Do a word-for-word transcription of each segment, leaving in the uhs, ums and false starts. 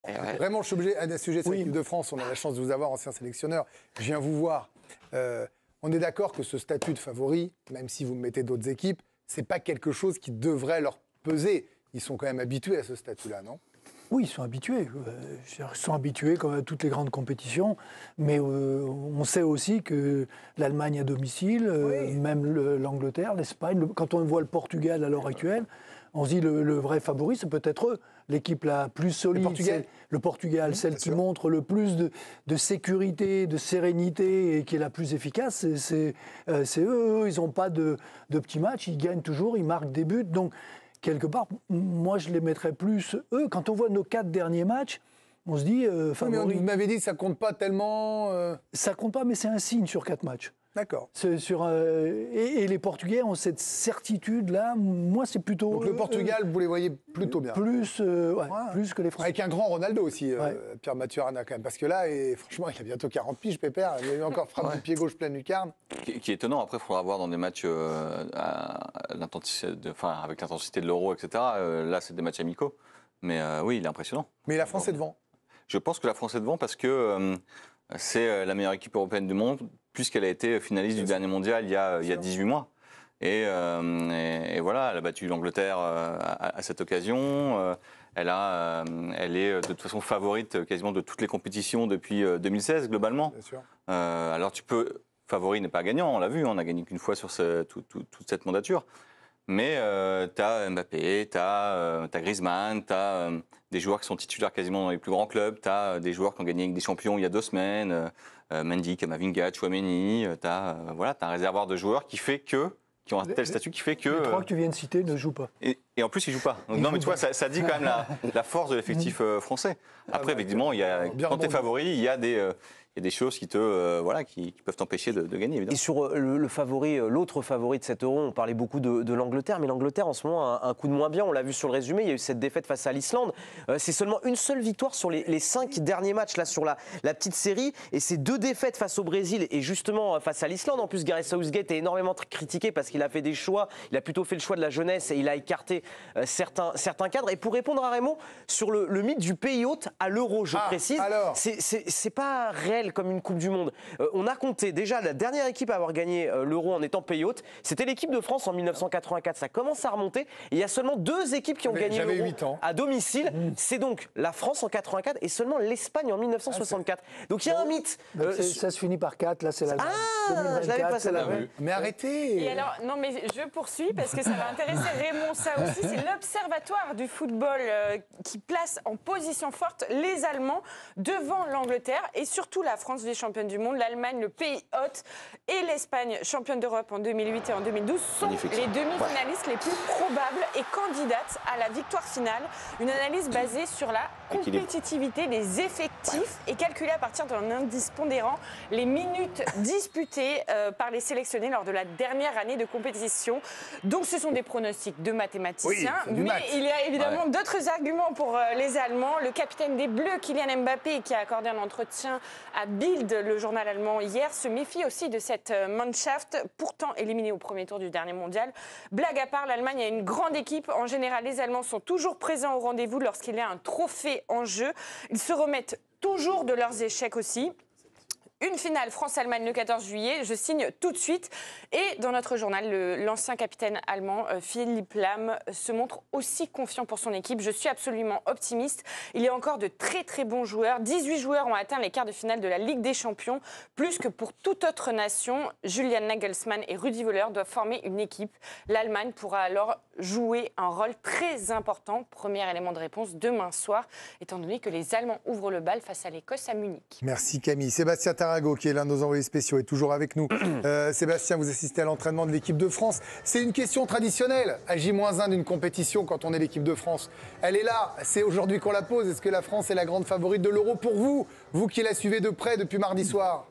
ouais. Vraiment, je suis obligé, un sujet sur Oui. l'équipe de France, on a la chance de vous avoir, ancien sélectionneur. Je viens vous voir. Euh, on est d'accord que ce statut de favori, même si vous me mettez d'autres équipes, c'est pas quelque chose qui devrait leur peser. Ils sont quand même habitués à ce statut-là, non ? Oui, ils sont habitués. Euh, ils sont habitués comme à toutes les grandes compétitions. Mais euh, on sait aussi que l'Allemagne à domicile, euh, Oui. même le- l'Angleterre, l'Espagne, le- quand on voit le Portugal à l'heure actuelle, on se dit le, le vrai favori, c'est peut-être eux. L'équipe la plus solide, Le Portugal. c'est le Portugal, Mmh, celle bien qui sûr. montre le plus de, de sécurité, de sérénité et qui est la plus efficace, c'est, c'est, euh, c'est eux. Eux, ils n'ont pas de, de petits matchs, ils gagnent toujours, ils marquent des buts. Donc, quelque part, moi, je les mettrais plus eux. Quand on voit nos quatre derniers matchs, on se dit, euh, Oui, mais favori. vous m'avez dit que ça compte pas tellement. euh, Ça compte pas, mais c'est un signe sur quatre matchs. D'accord. C'est sur, euh, et, et les Portugais ont cette certitude-là. Moi, c'est plutôt. Donc le eux, Portugal, vous les voyez plutôt bien. Plus, euh, ouais, Ouais. plus que les Français. Avec un grand Ronaldo aussi, euh, Ouais. Pierre Maturana quand même. Parce que là, et, franchement, il a bientôt quarante piges, Pépère. Il a eu encore frappe Ouais. du pied gauche pleine lucarne. Qui, qui est étonnant, après, il faudra voir dans des matchs euh, à l'intensité de- enfin, avec l'intensité de l'Euro, et cetera. Euh, là, c'est des matchs amicaux. Mais euh, oui, il est impressionnant. Mais la France est devant. Je pense que la France est devant parce que euh, c'est euh, la meilleure équipe européenne du monde, puisqu'elle a été finaliste du dernier mondial il y a, il y a dix-huit mois. Et, euh, et, et voilà, elle a battu l'Angleterre euh, à, à cette occasion. Euh, elle, a, euh, elle est de toute façon favorite quasiment de toutes les compétitions depuis euh, deux mille seize, globalement. Bien sûr. Euh, alors tu peux, favori n'est pas gagnant, on l'a vu, on n'a gagné qu'une fois sur ce, tout- tout- toute cette mandature. Mais euh, tu as Mbappé, tu as euh, Griezmann, tu as euh, des joueurs qui sont titulaires quasiment dans les plus grands clubs, tu as des joueurs qui ont gagné avec des champions il y a deux semaines, euh, euh, Mendy, Kamavinga, Chouameni, tu as euh, voilà, un réservoir de joueurs qui fait que, qui ont un tel statut qui fait que... Les trois euh, que tu viens de citer ne jouent pas. et, et en plus, ils ne jouent pas. Donc, Ils non, mais jouent tu vois, pas. ça, ça dit quand même la, la force de l'effectif euh, français. Après, bah, effectivement, il y a, bien quand tu es rebondi. favori, il y a des, euh, il y a des choses qui, te, euh, voilà, qui, qui peuvent t'empêcher de, de gagner, évidemment. Et sur euh, le, le favori, euh, l'autre favori de cet euro, on parlait beaucoup de, de l'Angleterre, mais l'Angleterre en ce moment a un, un coup de moins bien. On l'a vu sur le résumé, il y a eu cette défaite face à l'Islande. Euh, c'est seulement une seule victoire sur les, les cinq derniers matchs là sur la, la petite série, et c'est deux défaites face au Brésil et justement euh, face à l'Islande. En plus, Gareth Southgate est énormément tr- critiqué parce qu'il a fait des choix. Il a plutôt fait le choix de la jeunesse et il a écarté euh, certains, certains cadres. Et pour répondre à Raymond sur le, le mythe du pays hôte à l'euro, je Ah, précise, alors c'est, c'est, c'est pas réel comme une Coupe du Monde. Euh, on a compté déjà la dernière équipe à avoir gagné euh, l'Euro en étant pays hôte, c'était l'équipe de France en mille neuf cent quatre-vingt-quatre. Ça commence à remonter. Et il y a seulement deux équipes qui ont J'avais- gagné j'avais l'Euro huit ans. à domicile. C'est donc la France en quatre-vingt-quatre et seulement l'Espagne en mille neuf cent soixante-quatre. Donc il y a un mythe. Donc, Euh, c'est- ça se finit par quatre, là c'est la Ah, je l'avais pas, celle-là. Mais arrêtez. Et alors, non, mais je poursuis parce que ça va intéresser Raymond, ça aussi. C'est l'Observatoire du football euh, qui place en position forte les Allemands devant l'Angleterre et surtout la France, vice-championne du monde, l'Allemagne, le pays hôte et l'Espagne, championne d'Europe en deux mille huit et en deux mille douze, sont Magnifique. les demi-finalistes les plus probables et candidates à la victoire finale. Une analyse basée sur la Équilibre. compétitivité des effectifs et calculée à partir d'un indice pondérant les minutes disputées euh, par les sélectionnés lors de la dernière année de compétition. Donc ce sont des pronostics de mathématiciens, Oui, c'est du mais maths. il y a évidemment Ouais. d'autres arguments pour euh, les Allemands. Le capitaine des Bleus, Kylian Mbappé, qui a accordé un entretien à Bild, le journal allemand, hier, se méfie aussi de cette euh, Mannschaft, pourtant éliminée au premier tour du dernier mondial. Blague à part, l'Allemagne a une grande équipe. En général, les Allemands sont toujours présents au rendez-vous lorsqu'il y a un trophée en jeu. Ils se remettent toujours de leurs échecs aussi. Une finale France-Allemagne le quatorze juillet, je signe tout de suite. Et dans notre journal, le- l'ancien capitaine allemand euh, Philipp Lahm se montre aussi confiant pour son équipe. Je suis absolument optimiste. Il y a encore de très très bons joueurs. dix-huit joueurs ont atteint les quarts de finale de la Ligue des Champions. Plus que pour toute autre nation, Julian Nagelsmann et Rudi Völler doivent former une équipe. L'Allemagne pourra alors jouer un rôle très important. Premier élément de réponse demain soir, étant donné que les Allemands ouvrent le bal face à l'Écosse à Munich. Merci Camille. Sébastien Tarago, qui est l'un de nos envoyés spéciaux, est toujours avec nous. Euh, Sébastien, vous assistez à l'entraînement de l'équipe de France. C'est une question traditionnelle à J moins un d'une compétition quand on est l'équipe de France. Elle est là, c'est aujourd'hui qu'on la pose. Est-ce que la France est la grande favorite de l'Euro pour vous, vous qui la suivez de près depuis mardi soir?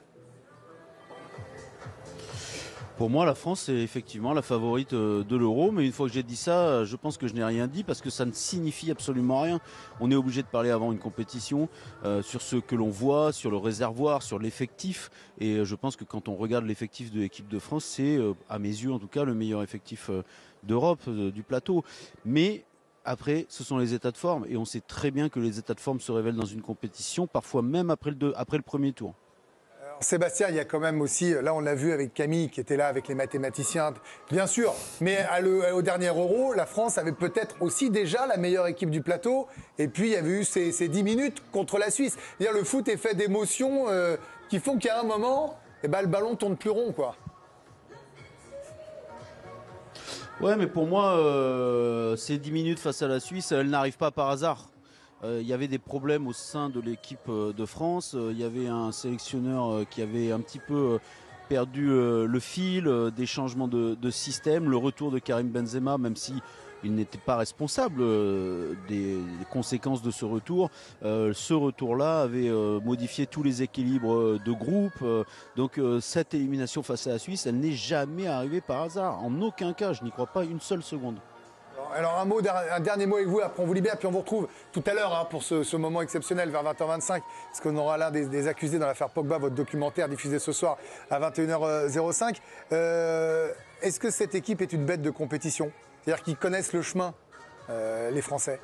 Pour moi, la France est effectivement la favorite euh, de l'Euro, mais une fois que j'ai dit ça, je pense que je n'ai rien dit parce que ça ne signifie absolument rien. On est obligé de parler avant une compétition euh, sur ce que l'on voit, sur le réservoir, sur l'effectif, et euh, je pense que quand on regarde l'effectif de l'équipe de France, c'est, euh, à mes yeux en tout cas, le meilleur effectif euh, d'Europe, euh, du plateau. Mais Après, ce sont les états de forme. Et on sait très bien que les états de forme se révèlent dans une compétition, parfois même après le, deux, après le premier tour. Alors, Sébastien, il y a quand même aussi, là on l'a vu avec Camille qui était là avec les mathématiciens, bien sûr, mais à le, au dernier Euro, la France avait peut-être aussi déjà la meilleure équipe du plateau, et puis il y avait eu ces, ces dix minutes contre la Suisse. C'est-à-dire, le foot est fait d'émotions euh, qui font qu'à un moment, eh ben, le ballon tourne plus rond, quoi. Ouais, mais pour moi, euh, ces dix minutes face à la Suisse, elles n'arrivent pas par hasard. Euh, il y avait des problèmes au sein de l'équipe euh, de France. Euh, il y avait un sélectionneur euh, qui avait un petit peu euh, perdu euh, le fil, euh, des changements de, de système, le retour de Karim Benzema, même si il n'était pas responsable euh, des, des conséquences de ce retour. Euh, ce retour-là avait euh, modifié tous les équilibres euh, de groupe. Euh, donc euh, cette élimination face à la Suisse, elle n'est jamais arrivée par hasard. En aucun cas, je n'y crois pas une seule seconde. Alors un, mot, un dernier mot avec vous, après on vous libère, puis on vous retrouve tout à l'heure hein, pour ce, ce moment exceptionnel vers vingt heures vingt-cinq, parce qu'on aura l'un des, des accusés dans l'affaire Pogba, votre documentaire diffusé ce soir à vingt et une heures zéro cinq. Euh, Est-ce que cette équipe est une bête de compétition? C'est-à-dire qu'ils connaissent le chemin, euh, les Français?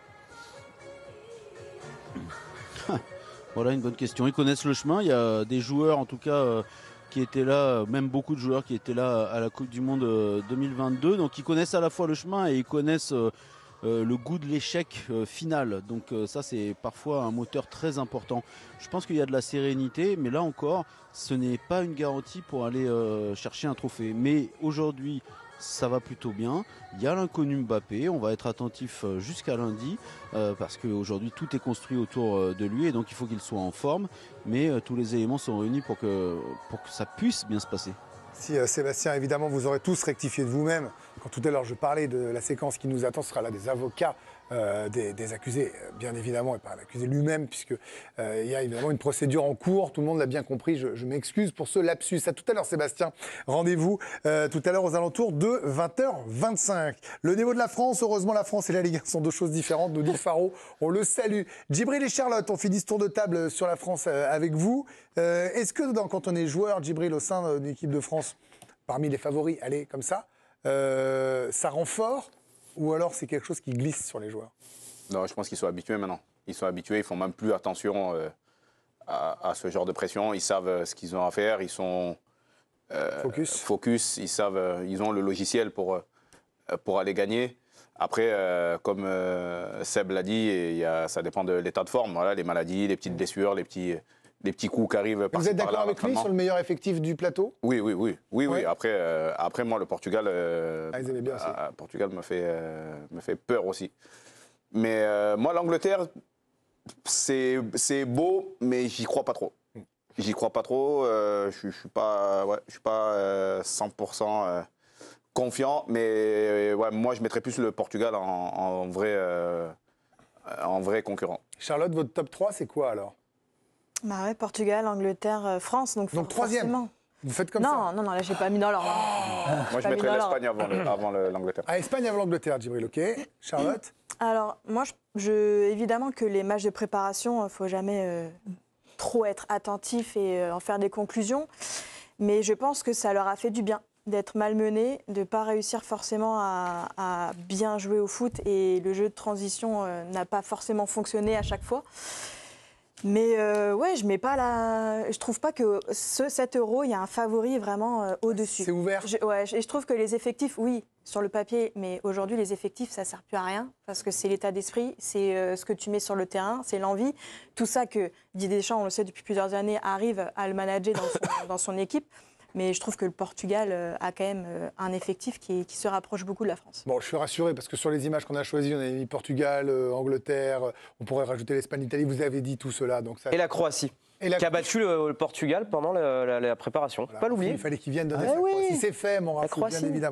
Voilà une bonne question. Ils connaissent le chemin. Il y a des joueurs, en tout cas, euh, qui étaient là, même beaucoup de joueurs qui étaient là à la Coupe du Monde euh, deux mille vingt-deux. Donc, ils connaissent à la fois le chemin et ils connaissent euh, euh, le goût de l'échec euh, final. Donc, euh, ça, c'est parfois un moteur très important. Je pense qu'il y a de la sérénité, mais là encore, ce n'est pas une garantie pour aller euh, chercher un trophée. Mais aujourd'hui, ça va plutôt bien. Il y a l'inconnu Mbappé. On va être attentif jusqu'à lundi euh, parce qu'aujourd'hui tout est construit autour de lui et donc il faut qu'il soit en forme. Mais euh, tous les éléments sont réunis pour que, pour que ça puisse bien se passer. Si euh, Sébastien, évidemment, vous aurez tous rectifié de vous-même. Quand tout à l'heure je parlais de la séquence qui nous attend, ce sera là des avocats euh, des, des accusés, bien évidemment, et pas l'accusé lui-même, puisqu'il euh, y a évidemment une procédure en cours. Tout le monde l'a bien compris. Je, je m'excuse pour ce lapsus. À tout à l'heure, Sébastien. Rendez-vous euh, tout à l'heure aux alentours de vingt heures vingt-cinq. Le niveau de la France, heureusement, la France et la Ligue un sont deux choses différentes. Nous dit Faro, on le salue. Djibril et Charlotte, on finit ce tour de table sur la France euh, avec vous. Euh, Est-ce que dans, quand on est joueur, Djibril, au sein d'une équipe de France, parmi les favoris, allez, comme ça, euh, ça rend fort ou alors c'est quelque chose qui glisse sur les joueurs? Non, je pense qu'ils sont habitués maintenant. Ils sont habitués, ils font même plus attention euh, à, à ce genre de pression. Ils savent euh, ce qu'ils ont à faire, ils sont euh, focus. focus, ils savent, euh, ils ont le logiciel pour, euh, pour aller gagner. Après, euh, comme euh, Seb l'a dit, et y a, ça dépend de l'état de forme. Voilà, les maladies, les petites blessures, les petits... Les petits coups qui arrivent par-ci, Vous êtes par-là d'accord à avec lui l'entraînement. sur le meilleur effectif du plateau? Oui, oui, oui. oui, Ouais. oui. Après, euh, après, moi, le Portugal, euh, Ah, ils aimaient bien aussi. euh, Portugal me fait, euh, me fait peur aussi. Mais euh, moi, l'Angleterre, c'est c'est beau, mais j'y crois pas trop. J'y crois pas trop. Euh, je ne suis pas, ouais, je suis pas euh, cent pour cent euh, confiant. Mais euh, ouais, moi, je mettrais plus le Portugal en, en, vrai, euh, en vrai concurrent. Charlotte, votre top trois, c'est quoi alors? Bah ouais, Portugal, Angleterre, euh, France. Donc, Donc for- troisième. forcément. Vous faites comme non, ça? non, non, là, j'ai pas mis dans l'ordre. Moi, je pas mis mettrais dans l'ordre. l'Espagne avant le- avant le- l'Angleterre. Ah, Espagne avant l'Angleterre, Djibril, ok. Charlotte? Alors, moi, je, je- évidemment que les matchs de préparation, il ne faut jamais euh, trop être attentif et euh, en faire des conclusions. Mais je pense que ça leur a fait du bien d'être malmenés, de ne pas réussir forcément à, à bien jouer au foot. Et le jeu de transition euh, n'a pas forcément fonctionné à chaque fois. Mais euh, ouais, je mets pas la... je trouve pas que ce sept euros, il y a un favori vraiment euh, au-dessus. C'est ouvert? Je, ouais, je, et je trouve que les effectifs, oui, sur le papier, mais aujourd'hui, les effectifs, ça sert plus à rien parce que c'est l'état d'esprit, c'est euh, ce que tu mets sur le terrain, c'est l'envie. Tout ça que Didier Deschamps, on le sait depuis plusieurs années, arrive à le manager dans son, dans son équipe. Mais je trouve que le Portugal euh, a quand même euh, un effectif qui, qui se rapproche beaucoup de la France. Bon, je suis rassuré parce que sur les images qu'on a choisies, on a mis Portugal, euh, Angleterre, euh, on pourrait rajouter l'Espagne, l'Italie. Vous avez dit tout cela. Donc ça... Et la Croatie, Et la- qui a battu le, le Portugal pendant la, la- la préparation. Voilà. Pas l'oublier. Il fallait qu'ils viennent donner Ah sa oui. Croatie. C'est fait, mon Raphaël, bien Croatie. évidemment.